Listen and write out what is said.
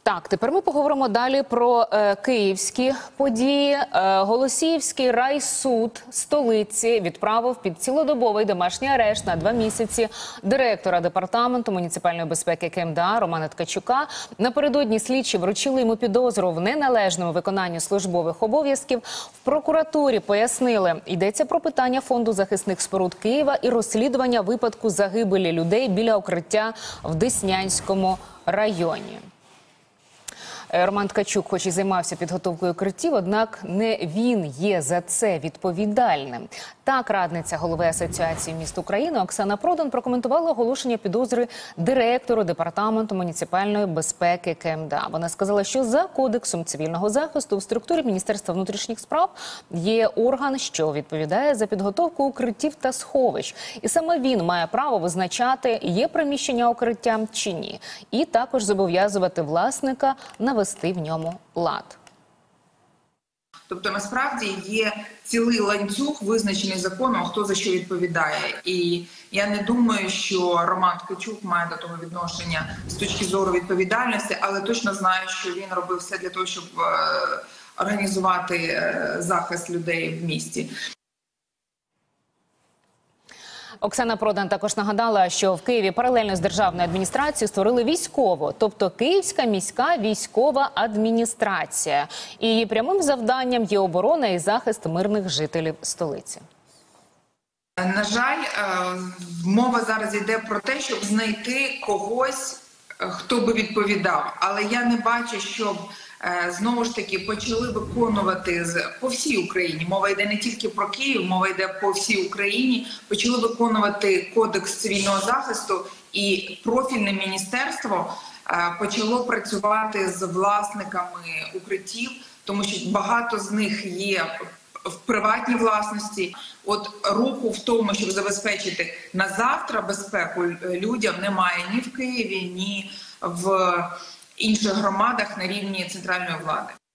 Так, тепер ми поговоримо далі про київські події. Голосіївський райсуд столиці відправив під цілодобовий домашній арешт на 2 місяці директора департаменту муніципальної безпеки КМДА Романа Ткачука. Напередодні слідчі вручили йому підозру в неналежному виконанні службових обов'язків. В прокуратурі пояснили, йдеться про питання Фонду захисних споруд Києва і розслідування випадку загибелі людей біля укриття в Деснянському районі. Роман Ткачук хоч і займався підготовкою укриттів, однак не він є за це відповідальним. Так, радниця голови Асоціації міст України Оксана Продан прокоментувала оголошення підозри директору департаменту муніципальної безпеки КМДА. Вона сказала, що за Кодексом цивільного захисту в структурі Міністерства внутрішніх справ є орган, що відповідає за підготовку укриттів та сховищ. І саме він має право визначати, є приміщення укриття чи ні. І також зобов'язувати власника навести в ньому лад. Тобто, насправді, є цілий ланцюг, визначений законом, хто за що відповідає. І я не думаю, що Роман Ткачук має до того відношення з точки зору відповідальності, але точно знаю, що він робив все для того, щоб організувати захист людей в місті. Оксана Продан також нагадала, що в Києві паралельно з державною адміністрацією створили військову, тобто Київська міська військова адміністрація. І її прямим завданням є оборона і захист мирних жителів столиці. На жаль, мова зараз йде про те, щоб знайти когось, хто би відповідав. Але я не бачу, щоб знову ж таки почали виконувати по всій Україні. Мова йде не тільки про Київ, мова йде по всій Україні. Почали виконувати Кодекс цивільного захисту, і профільне міністерство почало працювати з власниками укриттів, тому що багато з них є в приватній власності. От руху в тому, щоб забезпечити на завтра безпеку людям, немає ні в Києві, ні в інших громадах на рівні центральної влади.